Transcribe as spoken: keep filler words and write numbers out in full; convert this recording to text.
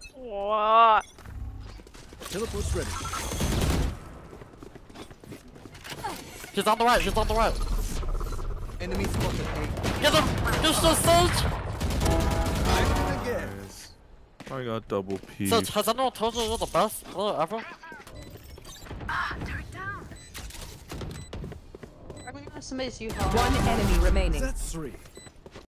Whoa. Teleport's ready. She's on the right, she's on the right. Enemy spotted. Get him! Just the Sage! Again. I got double P. Sage, has anyone told you you're the best player ever? I'm gonna somebody's U-Haul. One enemy remaining. That's three.